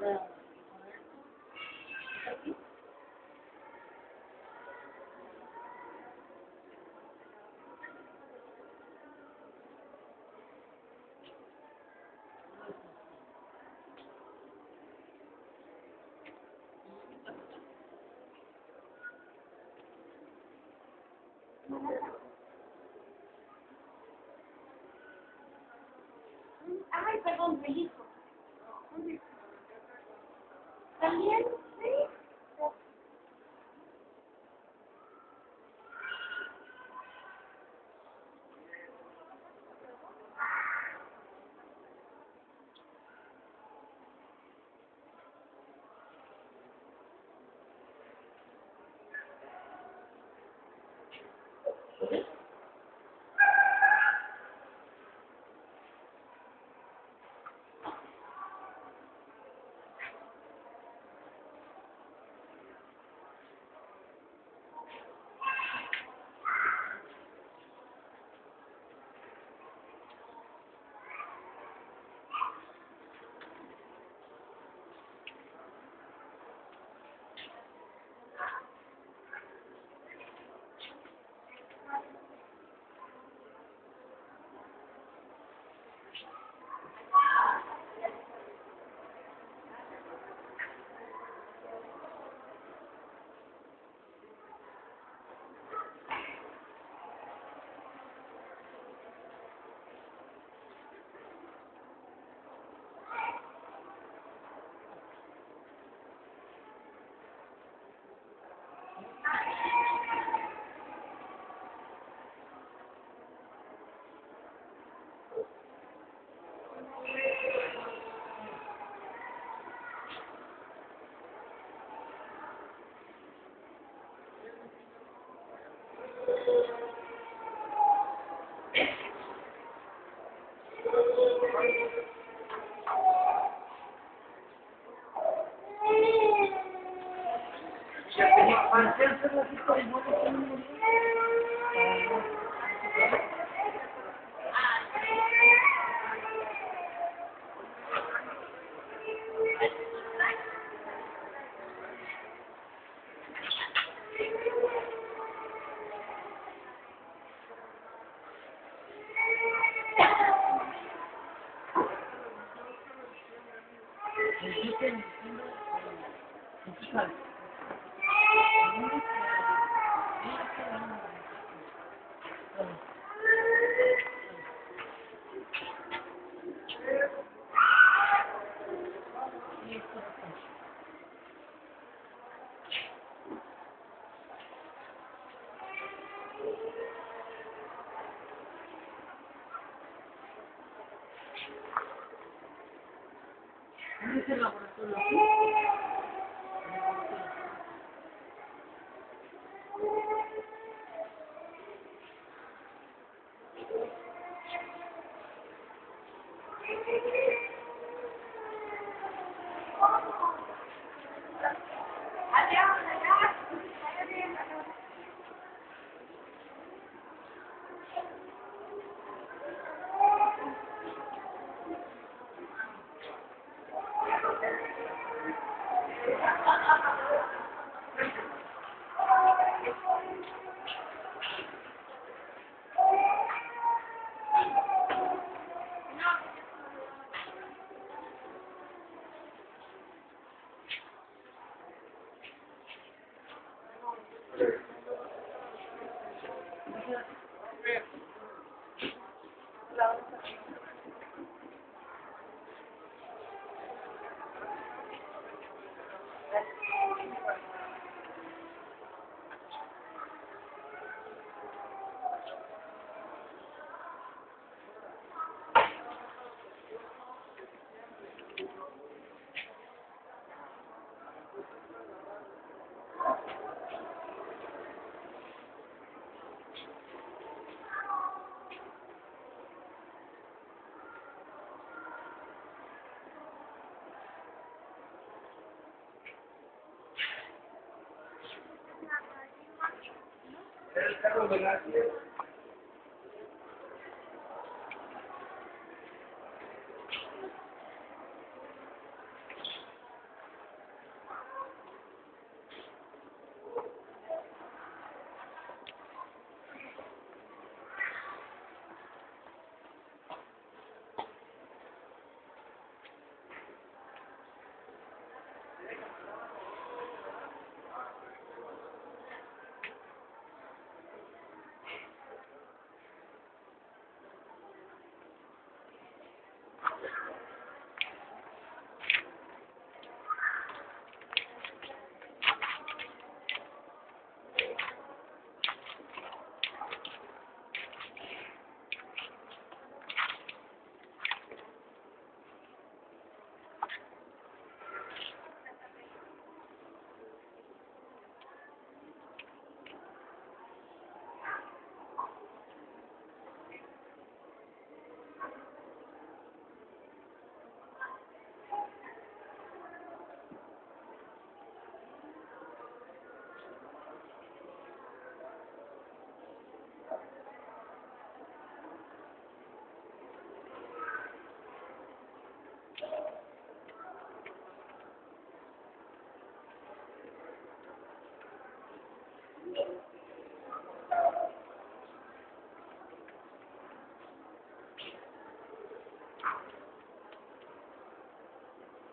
Ay, perdón, México. También, sí.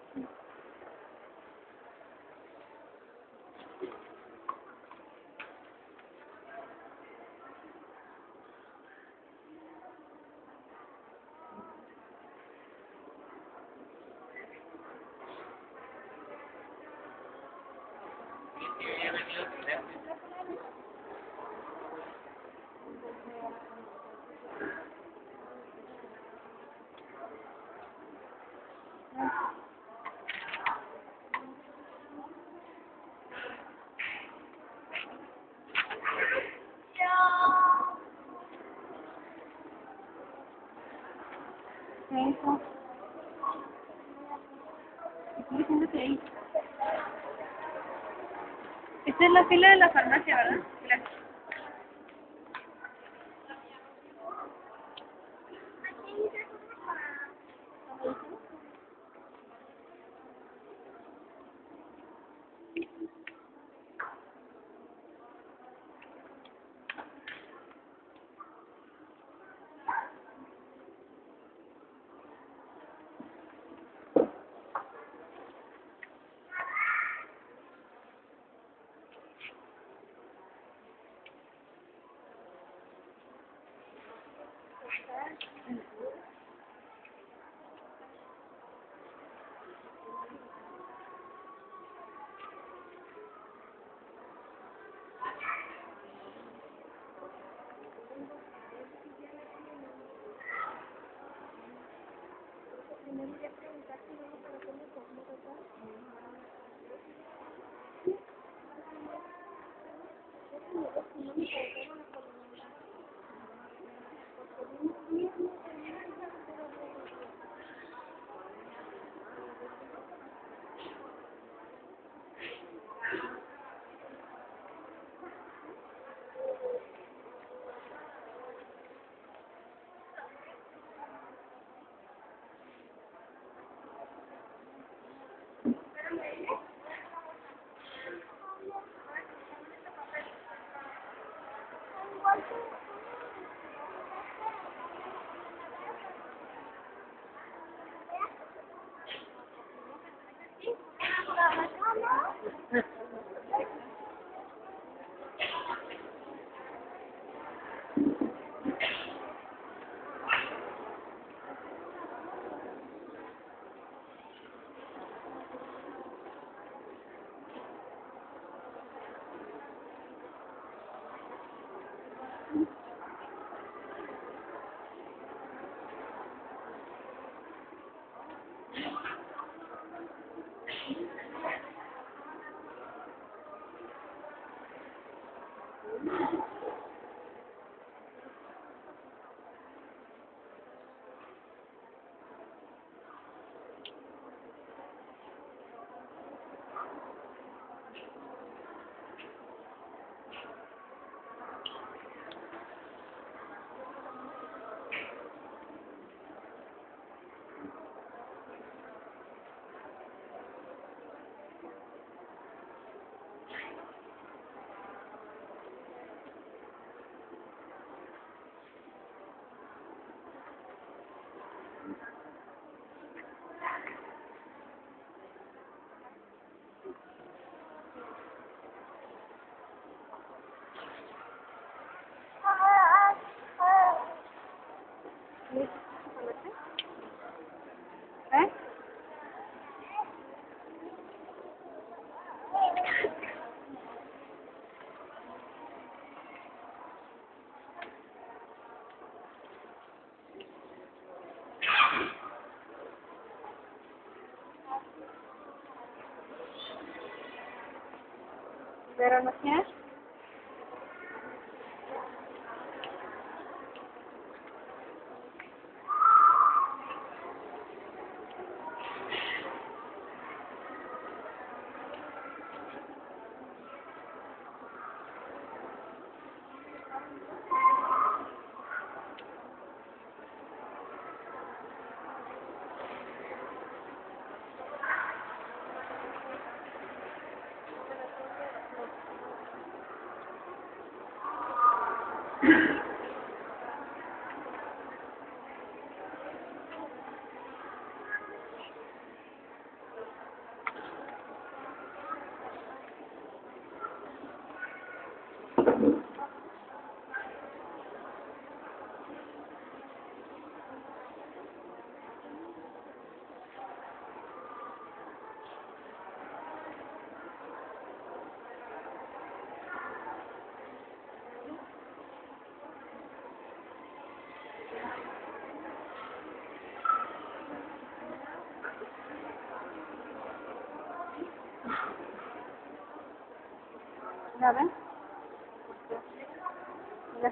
Eso. Estoy diciendo que ahí. Esta es la fila de la farmacia, ¿verdad? Gracias. ¿Eh? ¿Pero no tienes? Ya ven. Mira.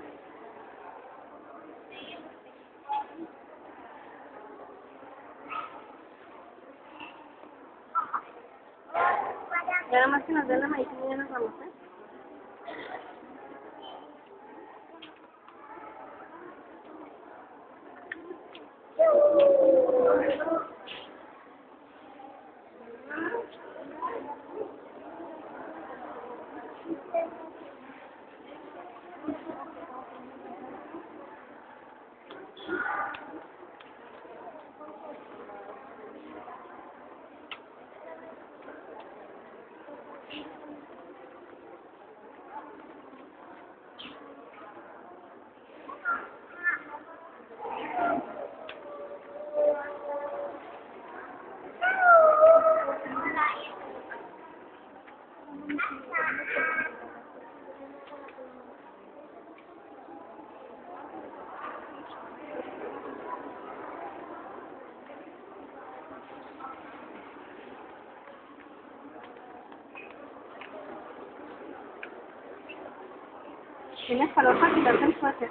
Ya nada más que nos den la medicina y ya nos vamos, ¿eh? ¿Tienes calor para quitarte el suéter?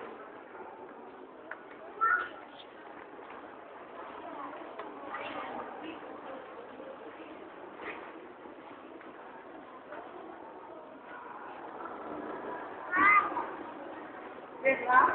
¿Verdad?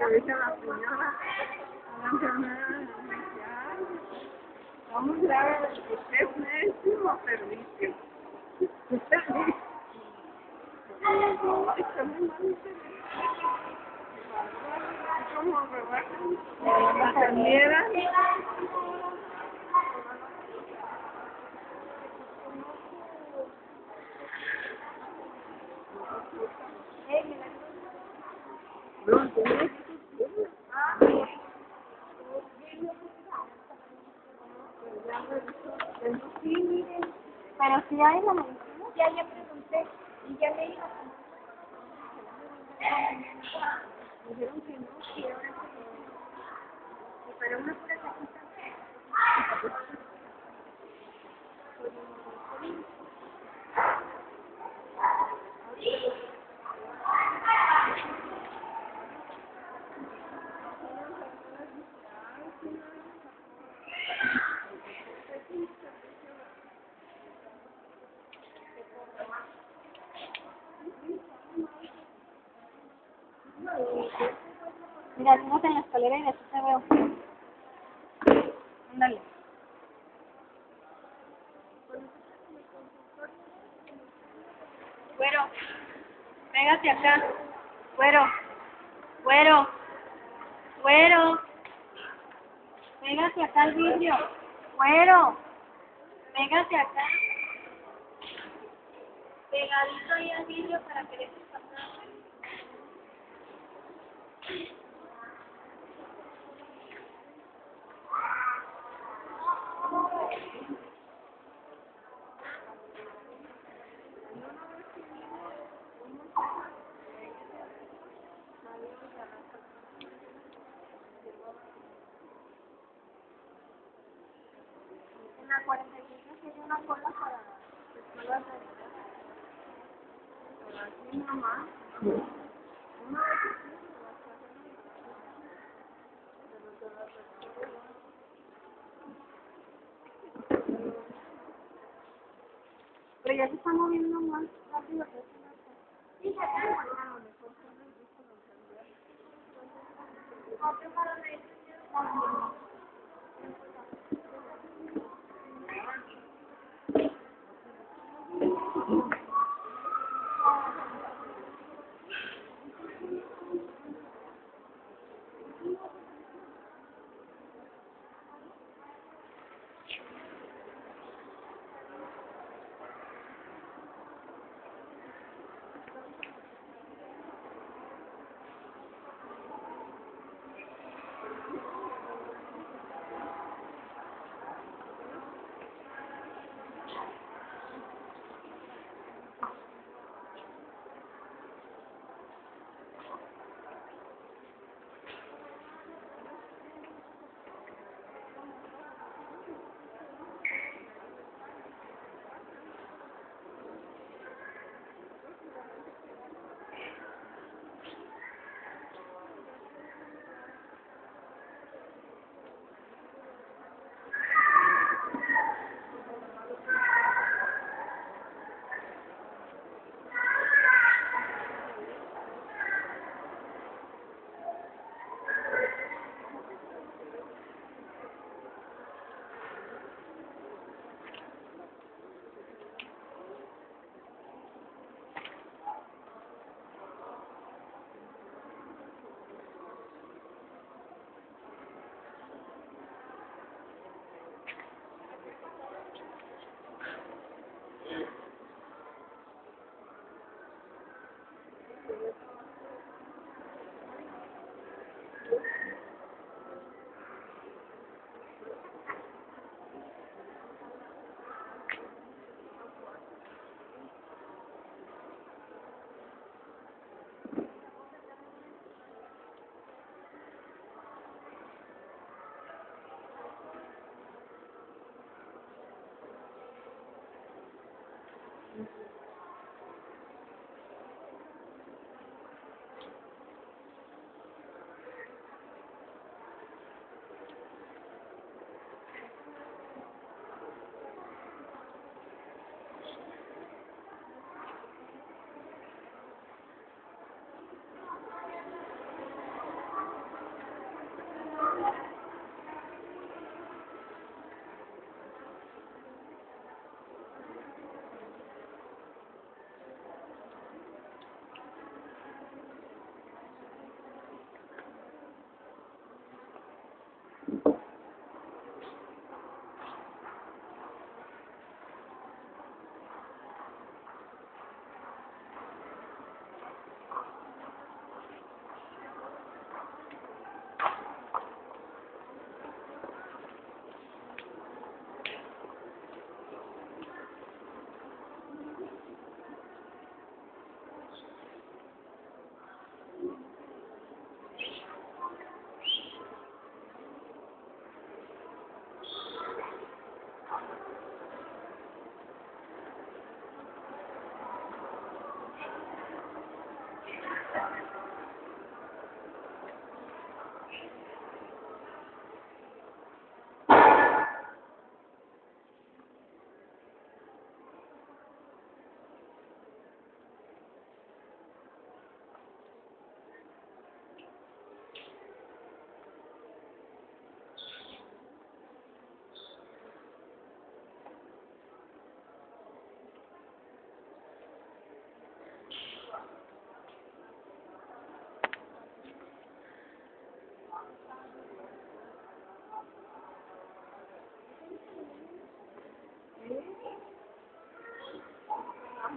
dice la señora, a la enfermera, vamos a ver, usted es pésimo servicio. No, está muy mal el servicio. ¿Cómo rebajan? La enfermera. No, Sí, miren. Pero si hay la medicina. Ya pregunté. Y ya me iba a dijeron que no, que ahora y para una pura cajita. Mira, subimos en la escalera y después te veo. Ándale. Güero, pégate acá. Güero, güero, güero. Pégate acá al vidrio. Güero, pégate acá. Pegadito ahí al vidrio para que dejes pasar. En la 45 tiene una cola para escuelas de aquí mamá. pero ya se está moviendo más rápido que eso. Sí, se está moviendo. Otro para la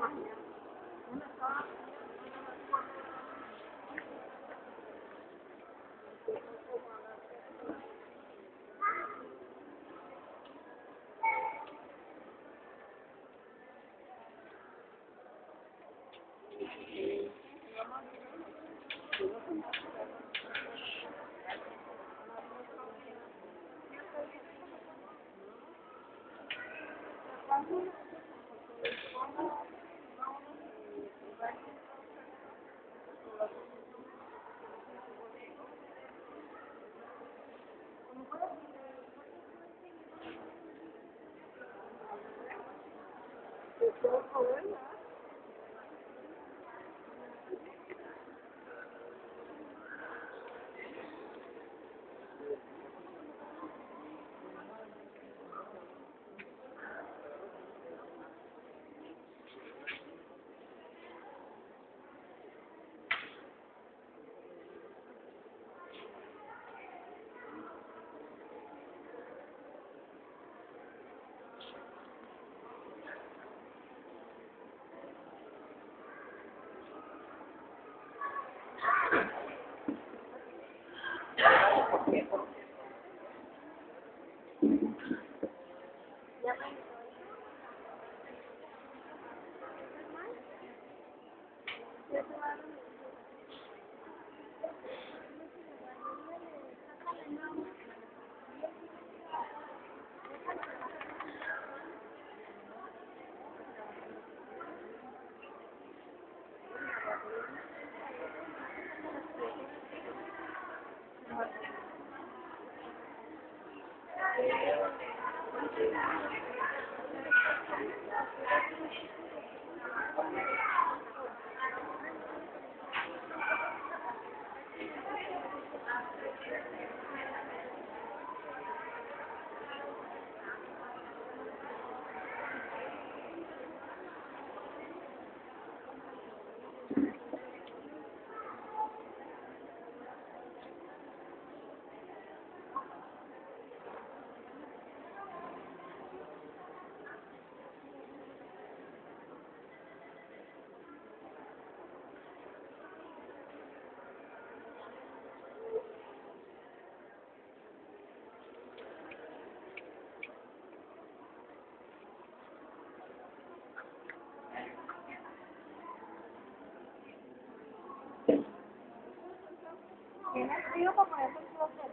Tienes frío para ponerte el closet.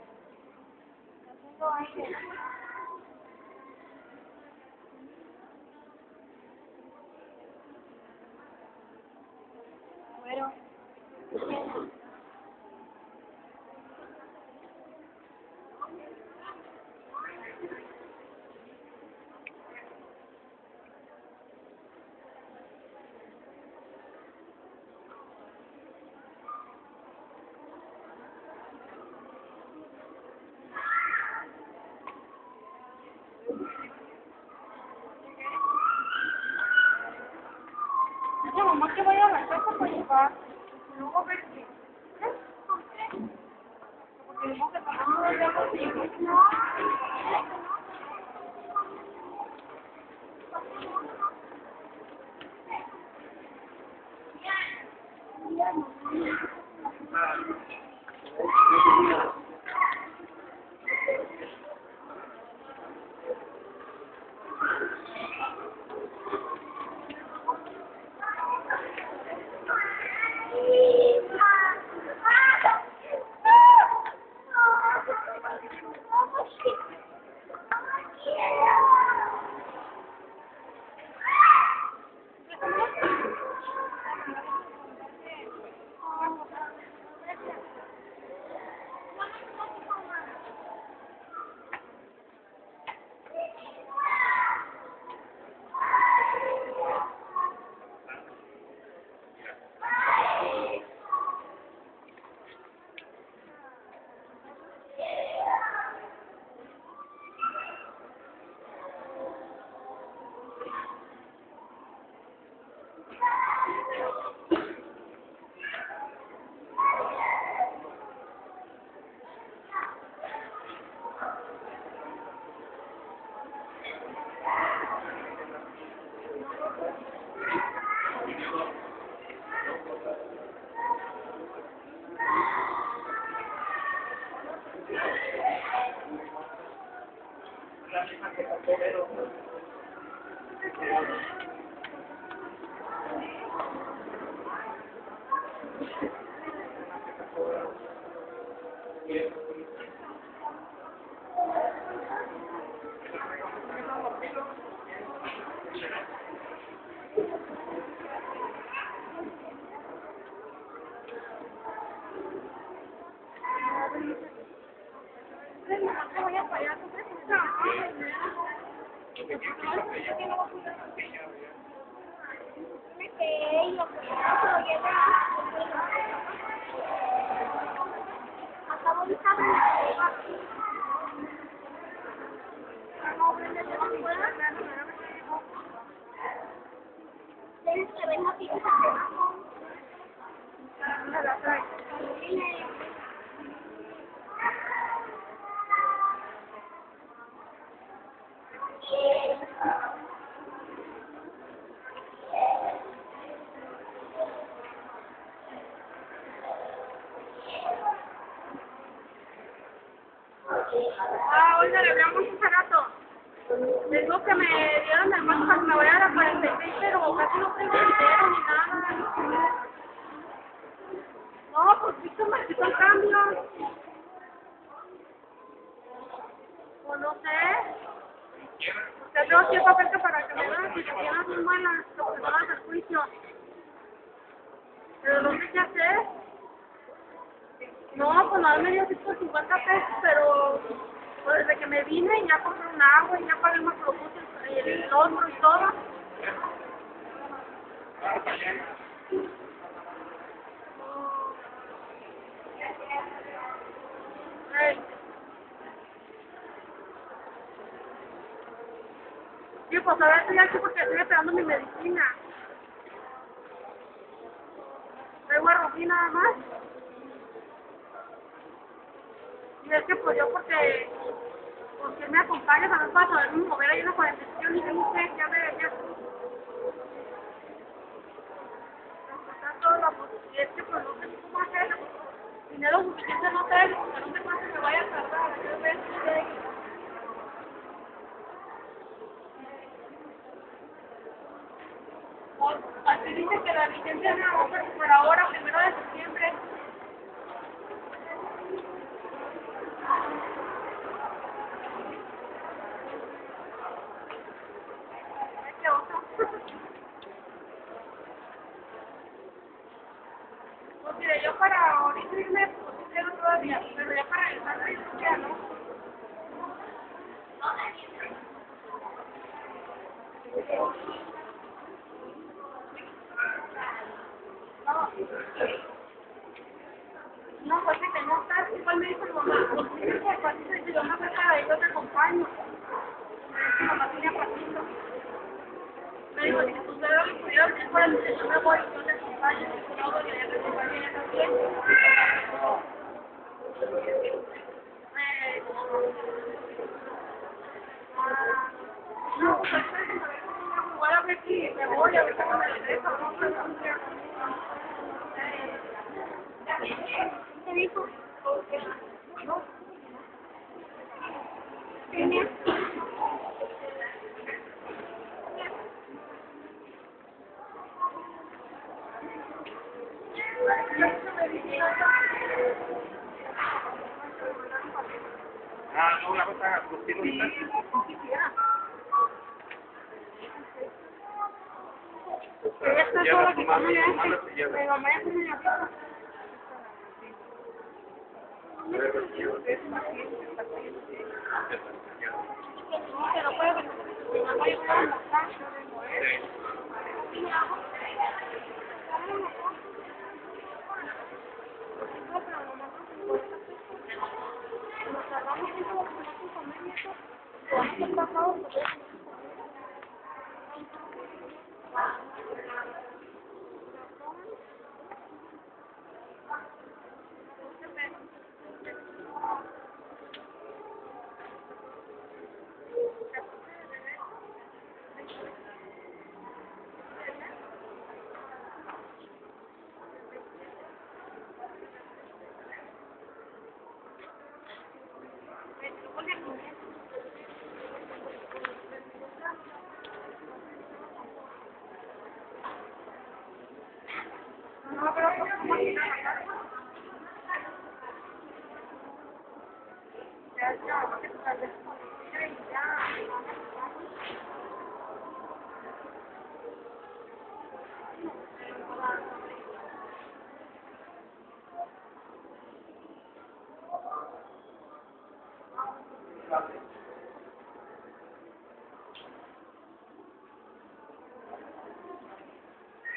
Está haciendo aire. Bueno. Yo, mamá, que voy a la casa para llevar. Luego a ver qué. Porque tenemos que pasar unos días. No. Que lo que lo lleve acabo de estar no prende la escuela tienes que ver la pizza Oiga, le hablamos hace rato. Tengo que me dieron el paso para que me vaya a la 46, pero casi no tengo dinero ni nada. No, pues sí que me quitó el cambio. Pues no sé. Ya tengo aquí el papel que para que me den las situaciones muy buenas, porque no las del juicio. Pero no sé qué hacer. No, pues nada me dio 150 pesos, pero pues desde que me vine ya compré un agua y ya pagué el macrobús y el otro y todo. Ay. Sí, pues ahora estoy aquí porque estoy esperando mi medicina. Traigo a Rufí nada más. Y es que pues yo porque me acompaña también para saberme mover ahí en la 47 y yo no sé, ya me está todo la y es que pues no sé cómo hacerlo. Dinero suficiente no tengo, porque no sé cuánto me vaya a tardar. Yo veo así dice que la licencia me va a por ahora, 1 de septiembre. ¿Qué otra? Pues mire, yo para ahorita irme, pues sí quiero todavía, pero ya para el sábado ya no. No, pues sí, tengo que estar, igual me dijo mi mamá, pues sí, que patito, y yo no sé para yo te acompaño. Me dijo mamá, tiene patito. Me dijo, si tus dedos me pudieron decir, pues yo me voy, yo te acompaño, y yo voy a te acompaño ya también. No, pues igual a ver si me voy, a ver cómo me regreso, no sé dónde. ¿Qué dijo? Ah, no, una cosa, pues tiene un Ella está sola que come ya mi mamá ya tiene la pizza. Que no puede venir, mi mamá ya está en la casa. Nos tardamos mucho los primeros 5 minutos. Vamos a pasar no, pero como si nada. Ya, ya, ¿qué tal?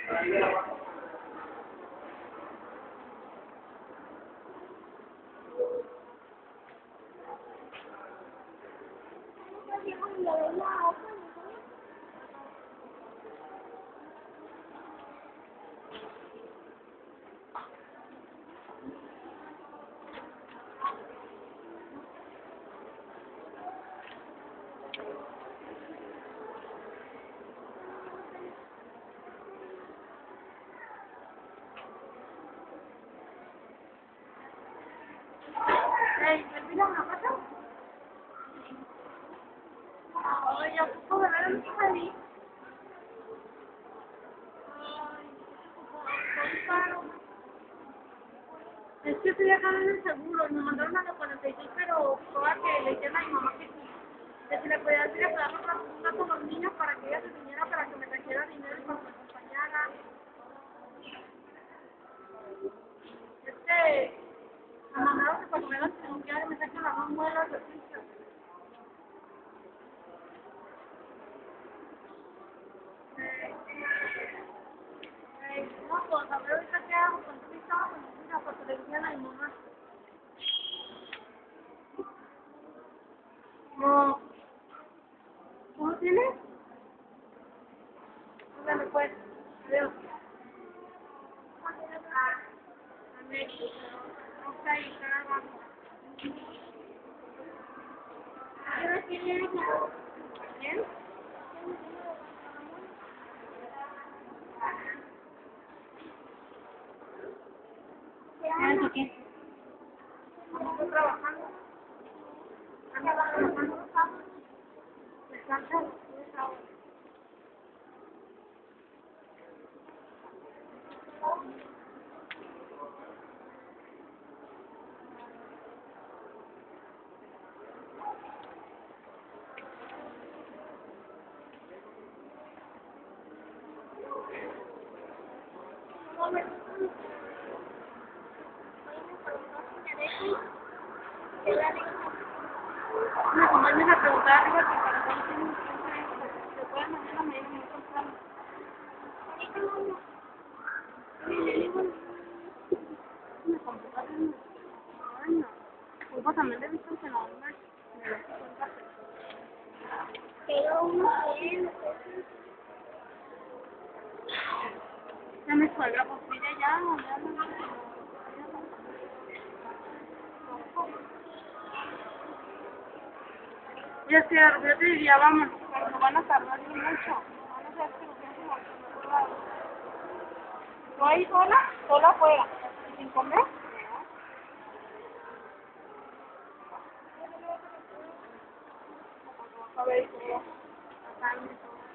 ¿Termina una pata? Ay, ya puedo ver a mi salí. Ay, caro. Es que estoy acá en el seguro, me mandaron a los 46, pero toda que le dijeron a mi mamá que si le podía decir a quedar una con los niños para que ella se viniera para que me trajera dinero y para que me acompañara. Me mandaron que cuando me hagan cirugía me saquen las dos muelas de juicio. No, pues a ver ahorita qué hago, con qué estaba con mi hija, porque le decían a mi mamá. No. ¿Cómo tienes? Bueno, pues, adiós. América, no está ahí, está abajo. ¿Pero quién es? ¿Quién? ¿Qué? ¿Qué? Estoy trabajando. Ando trabajando. Descansa. Me acompañas a preguntar arriba que para cuándo tienen tiempo. Después mañana me dicen muy temprano. Me complicaron. Ay, no. Pues también le he visto que no me lo cuenta. Pero uno bien. Ya me suegra, pues mira, ya no. Ya sé, yo te diría, vamos, pero no van a tardar ni mucho. Van a ser cirugías en otro lado. ¿Tú ahí sola? Sola afuera. ¿Sin comer? A ver, y todo. La sangre y todo.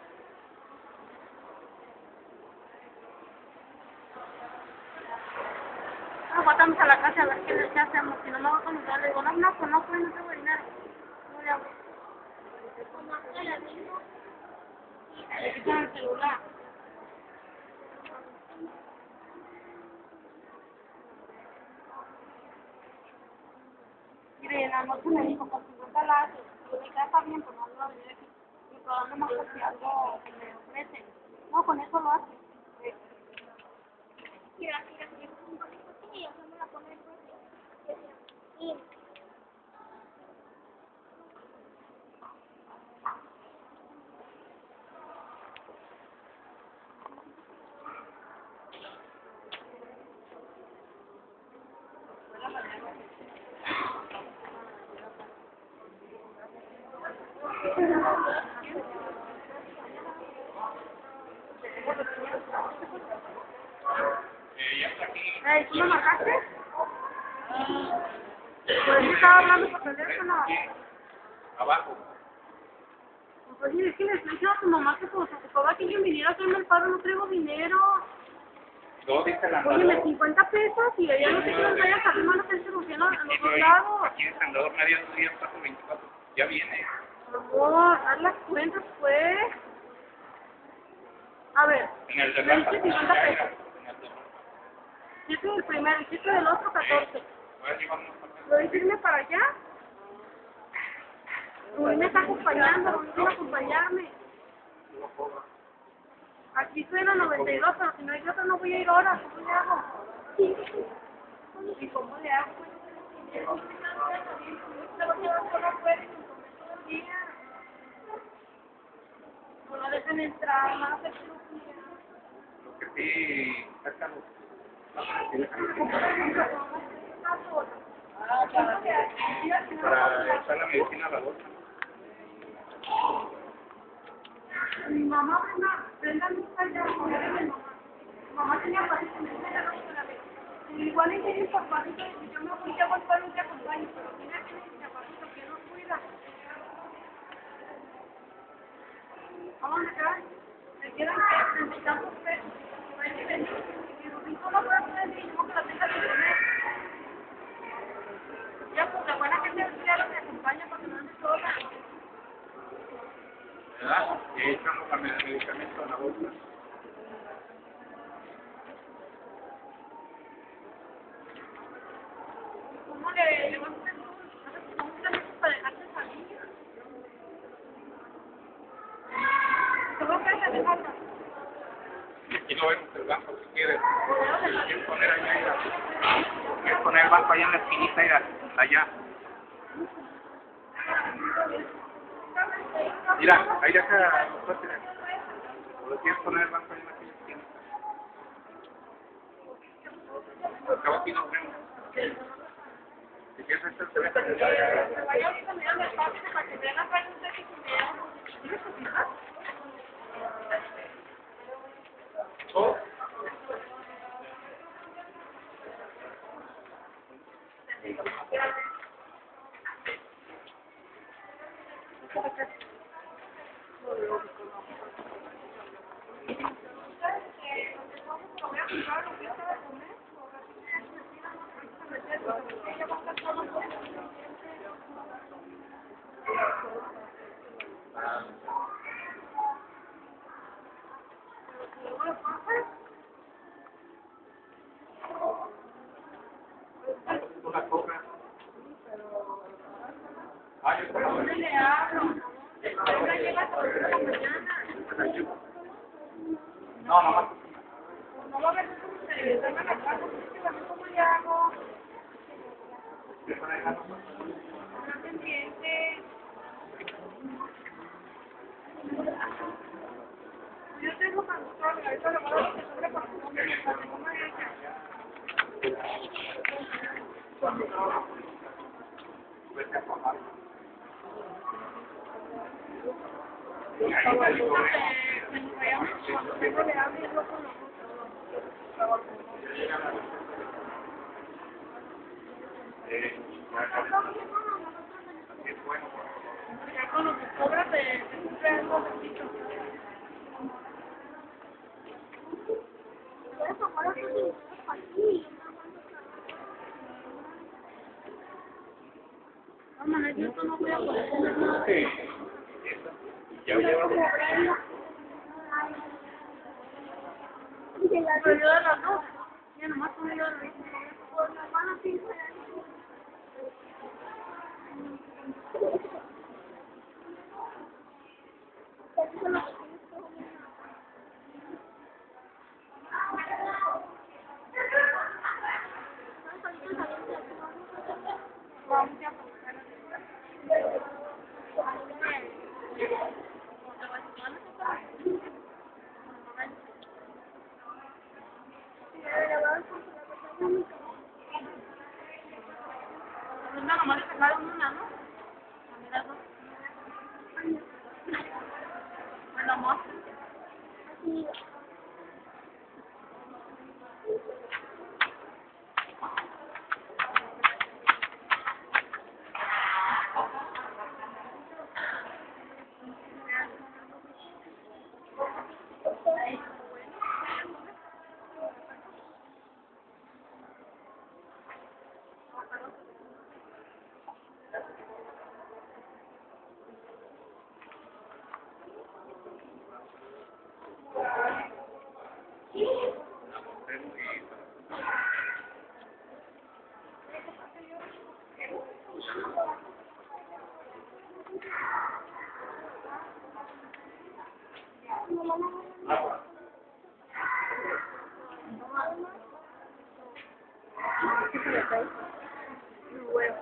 Bueno, vamos a la casa a ver qué hacemos. Si no me voy a contar, le digo, no, pues no, pues no tengo dinero. No le hago. Le quitan el celular. Mire, en la noche me dijo, con 50 la hace. Y mi casa está bien, pues no lo voy a venir aquí. Y probando más porque algo que me ofrece. No, con eso lo hace. Mira, un poquito así y hacemos la poner y ¿tú me marcaste? Pues sí estaba hablando por teléfono. Abajo. Pues sí, es que le estoy diciendo a tu mamá que pues, se ocupaba que alguien viniera a hacerme el paro, no traigo dinero. ¿Dónde dice el Oye, andador? 50 pesos y ella no sé qué nos vaya a salir, no se soluciona a los dos lados. Aquí dice andador media 2 días, 4:24. Ya viene. Por favor, haz las cuentas pues. A ver, En el de me Rafa. diste 50 pesos. En el de Rafa. 7 del primero y 7 del otro, 14. Voy a llevar unos papeles. ¿Lo dices irme para allá? Rubén me está acompañando, Rubén viene a acompañarme. Aquí estoy en la 92, pero si no hay otra no voy a ir ahora. ¿Cómo le hago? ¿Y cómo le hago? Se lo llevan por afuera y se come todo el día. No lo dejan entrar, más de Lo que sí, sácalo. Para echar la medicina a la bolsa. Mi mamá, Brenda no está allá, mi mamá tenía pariente, igual y tiene zapatito, y yo me fui a aguantar un día con baño, pero tiene que tener zapatito que no cuida. Vamos a quedar, me quedan que 30 y tantos pesos, y venir, y los 5 no puedo poner, y yo que la tenga que poner. Ya, pues la buena que se claro me acompaña para que no ande sola. ¿Verdad? Y ahí echamos el medicamento a la bolsa. ¿Cómo le vas a hacer tú? ¿Cómo te haces para dejarte salir? ¿Cómo te haces dejarla? Y aquí no vemos el banco si quieres. ¿Quieres poner allá? Mira. ¿Quieres poner el banco allá en la esquinita? Mira, allá. Mira, ahí deja los coches. ¿O lo quieres poner el banco allá en la esquinita? Porque aquí nos vemos. Si quieres hacer el teléfono, Se vaya ahorita mirando el paso para que vean la pregunta que se me da. ¿Tienes que fijar? Oh. Una cobra. Ah, yo ¿Pero dónde le hablo? Venga, llega a las 8 de la mañana. no, no más. No lo ves como se regresan a la casa, porque también cómo le hago. No te entiende. Yo tengo control, ahorita le voy a dar lo que sobre por su nombre, para que no me deje. Vete a papá. Cuando tengo le hablo y es lo con nosotros. Es bueno. Ya con lo que cobra te cumple algo besito. No, man, yo esto no voy a poder tener nada. Sí. Ya llevamos. Pero yo de las dos. Ya nomás con yo de las dos. Por la mano sí. Vamos a no, nomás le sacaron una, ¿no? A mí las dos. Bueno, amor. ¿Qué se le trae? Bueno.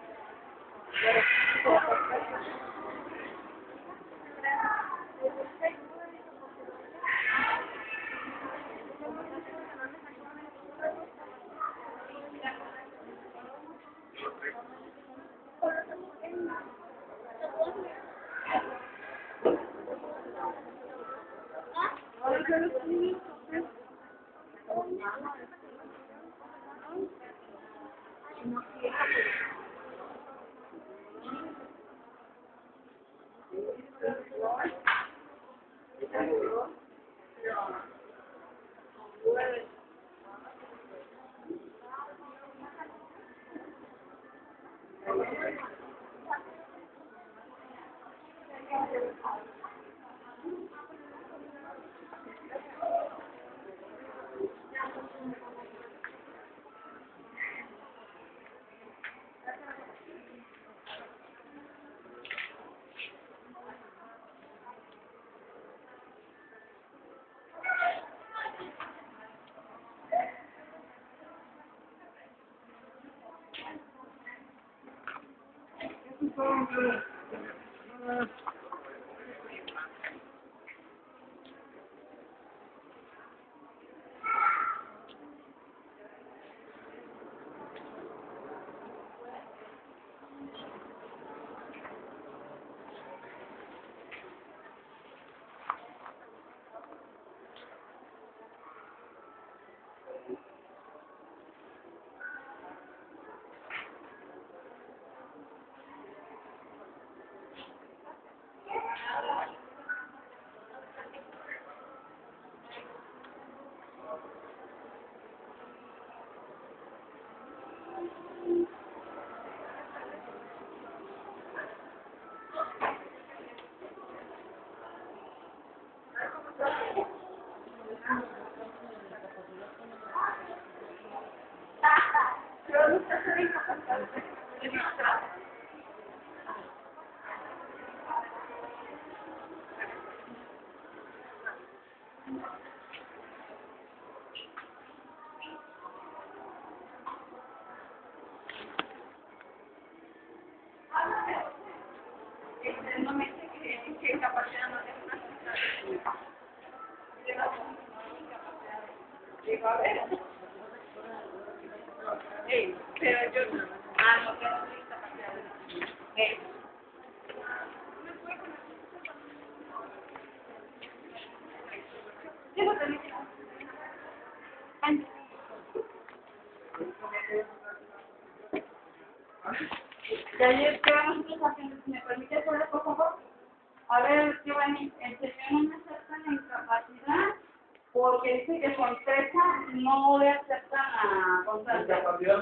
Y ayer que vamos nosotros haciendo, si me permite poner por favor, a ver, Giovanni, el señor no me acepta la incapacidad porque dice que su empresa no le acepta la contratación.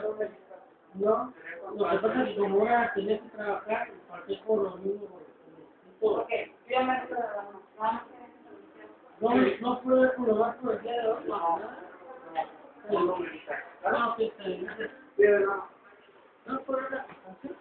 No, lo que pasa es que como ahora tenía que trabajar, pasé por lo mismo. Ok, yo me refiero a la vamos a No puedo colaborar por el día de hoy. No, que está bien. No puedo la canción.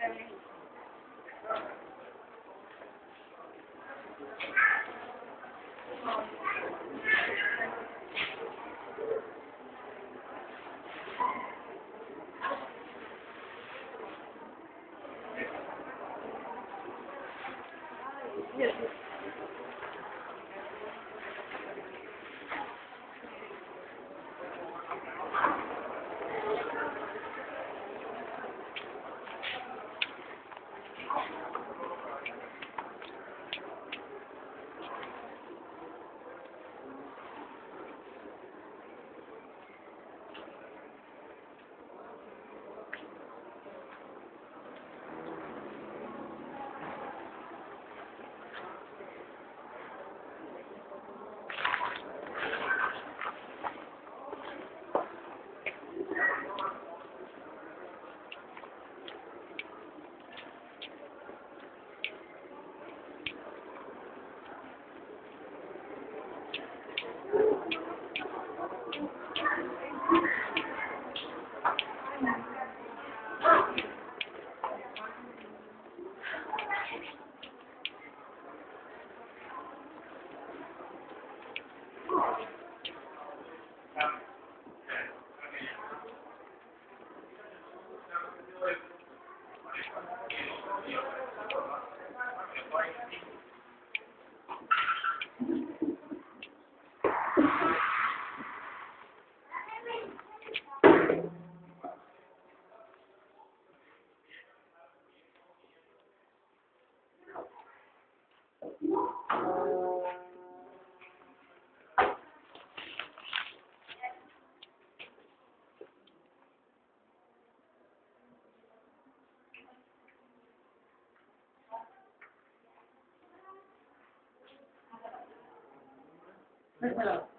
Hello.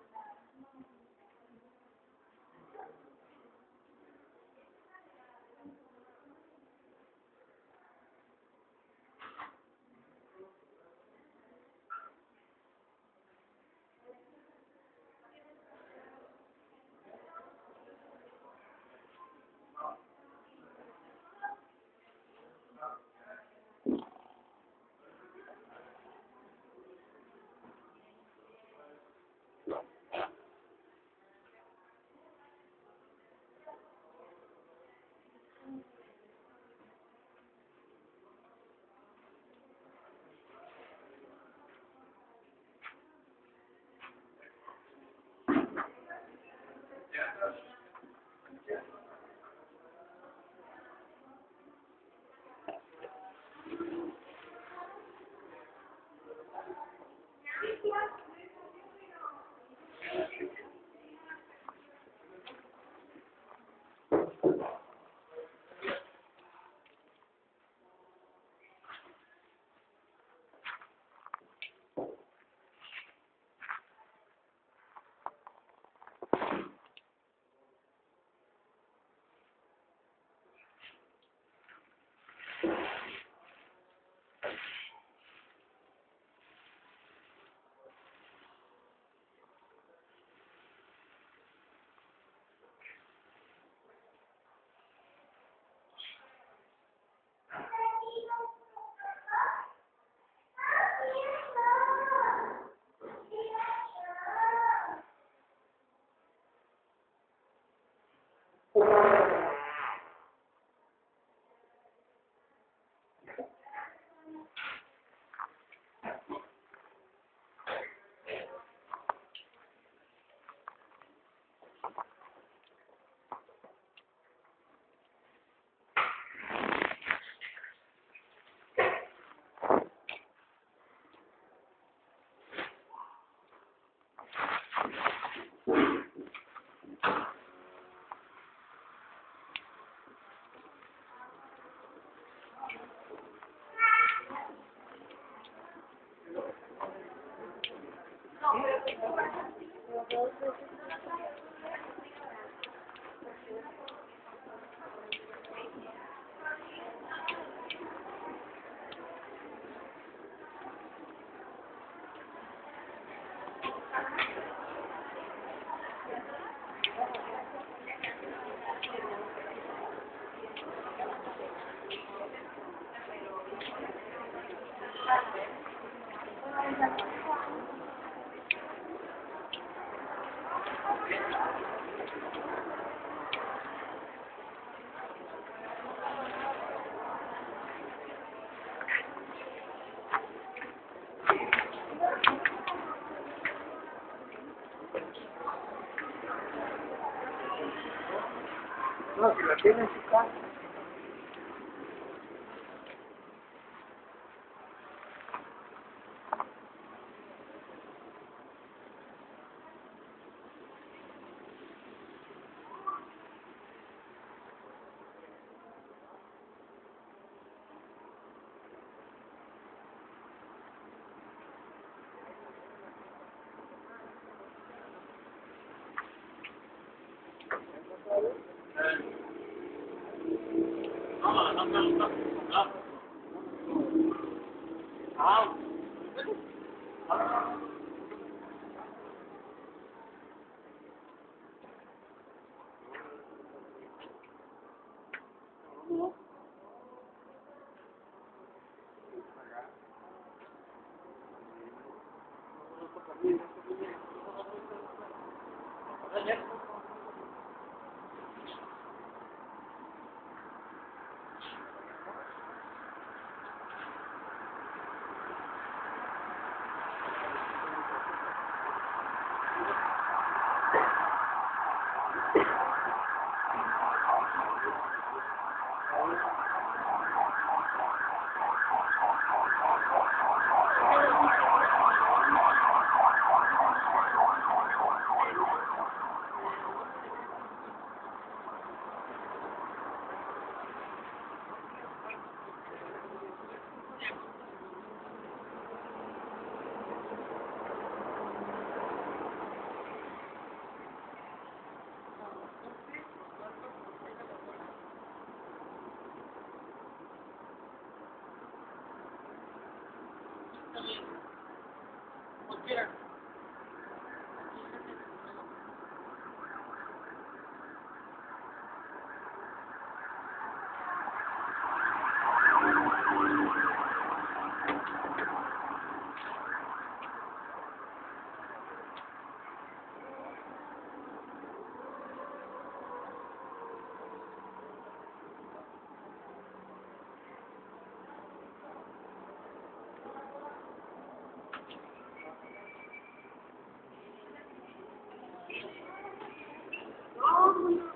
No, si la tiene en su casa. Oh,